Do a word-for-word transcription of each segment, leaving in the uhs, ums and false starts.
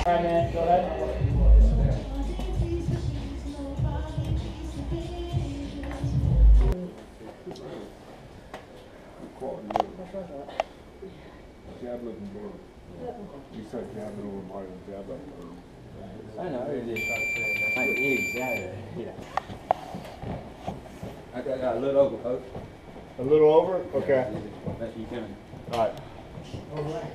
right, man. Go ahead. Jab looking good. You said jab it over Marley, jab up. I know, it is. Exactly. Yeah. I got, I got a little over, coach. A little over? Okay. That's you coming. All right. All right.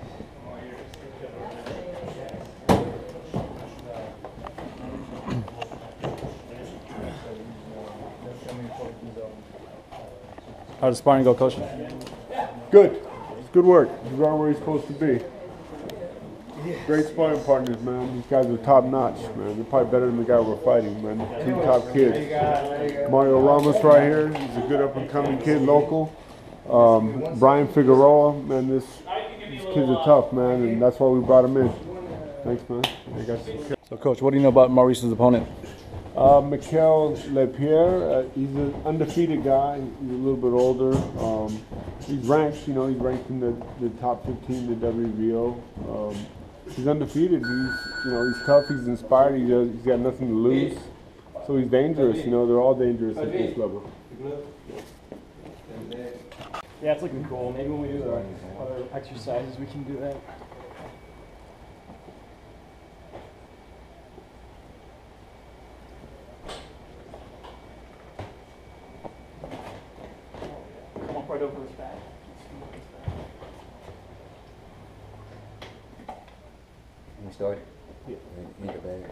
How did sparring go, Coach? Good. It's good work. He's right where he's supposed to be. Great sparring partners, man. These guys are top notch, man. They're probably better than the guy we're fighting, man. Two top kids. Mario Ramos right here. He's a good up and coming kid, local. Um, Brian Figueroa, man. This these kids are tough, man, and that's why we brought him in. Thanks, man. So, Coach, what do you know about Maurice's opponent? Uh, Mikel Lepierre, uh, he's an undefeated guy. He's a little bit older. Um, he's ranked, you know, he's ranked in the, the top fifteen, the W B O. Um, he's undefeated. He's, you know, he's tough. He's inspired. He does, he's got nothing to lose. So he's dangerous. You know, they're all dangerous at this level. Yeah, it's looking cool. Maybe when we do our other exercises, we can do that. Right over his back. Can we start? Yeah. In the bag.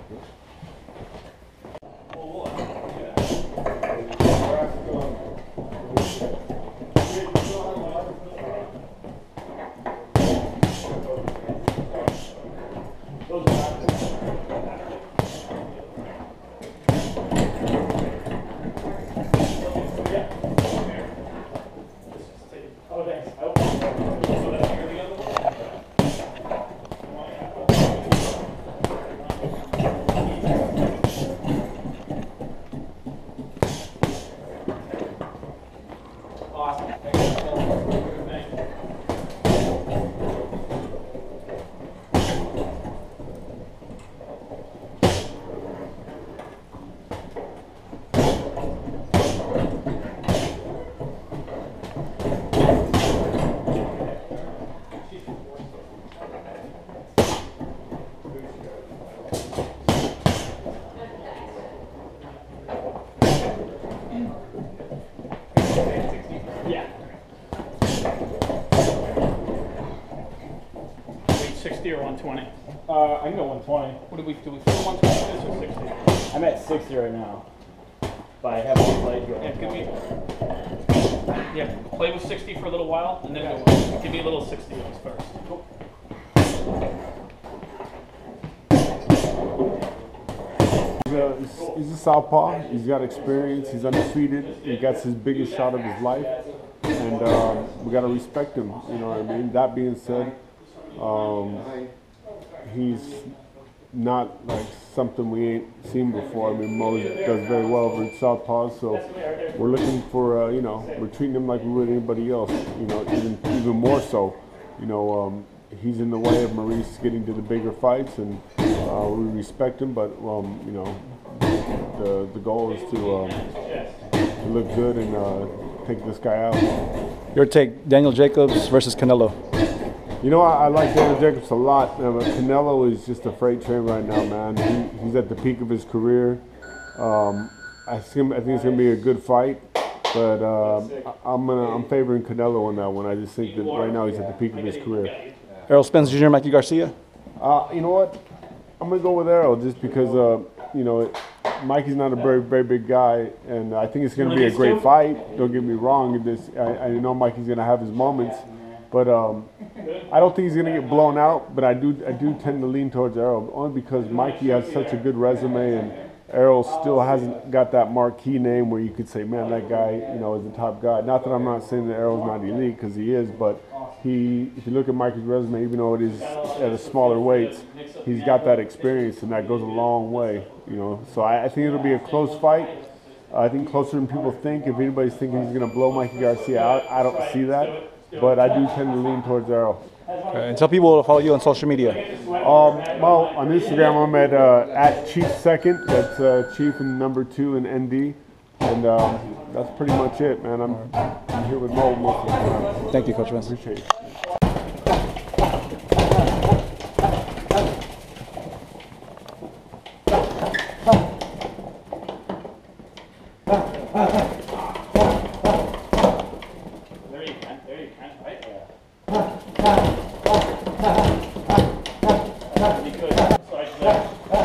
sixty or one twenty? Uh, I can go one twenty. What do we do? We feel one twenty or sixty? I'm at sixty right now, but I haven't played yet. Yeah, give me. Yeah, play with sixty for a little while, and then go. Give me a little sixty ones first. Cool. He's a, he's a southpaw. He's got experience. He's undefeated. He got his biggest shot of his life, and um, we got to respect him. You know what I mean? That being said, um, he's not like something we ain't seen before. I mean, Mo does very well over southpaws, so we're looking for, uh, you know, we're treating him like we would anybody else. You know, even even more so. You know, um, he's in the way of Maurice getting to the bigger fights, and uh, we respect him. But um, you know, the the goal is to, um, to look good and uh, take this guy out. Your take: Daniel Jacobs versus Canelo. You know, I, I like Daniel Jacobs a lot. Uh, but Canelo is just a freight train right now, man. He, he's at the peak of his career. Um, I, see him, I think it's gonna be a good fight, but uh, I, I'm gonna I'm favoring Canelo on that one. I just think that right now he's at the peak of his career. Errol Spence Junior, Mikey Garcia. Uh, you know what? I'm gonna go with Errol just because uh, you know it, Mikey's not a very very big guy, and I think it's gonna be a great fight. Don't get me wrong. This I, I know Mikey's gonna have his moments. But um, I don't think he's going to get blown out, but I do I do tend to lean towards Errol, only because Mikey has such a good resume, and Errol still hasn't got that marquee name where you could say, man, that guy, you know, is the top guy. Not that I'm not saying that Errol's not elite, because he is, but he, if you look at Mikey's resume, even though it is at a smaller weights, he's got that experience, and that goes a long way, you know. So I, I think it'll be a close fight. I think closer than people think. If anybody's thinking he's going to blow Mikey Garcia out, I don't see that. But I do tend to lean towards Errol. Okay, and tell people to follow you on social media. Um, well, on Instagram, I'm at uh, at Chief Second. That's uh, Chief and number two and N D. And um, that's pretty much it, man. I'm, I'm here with Mo most of the time. Thank you, Coach Vince. Appreciate it. There you can. There you can. Right there. Pretty good. Side to that.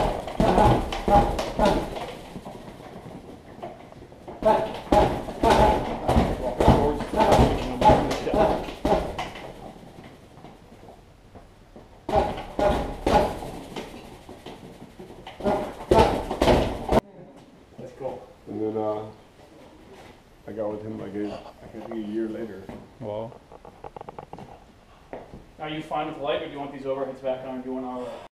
That's cool. And then uh, I got with him like a, I think a year later. Wow. Are you fine with light, or do you want these overheads back on? Or do you want our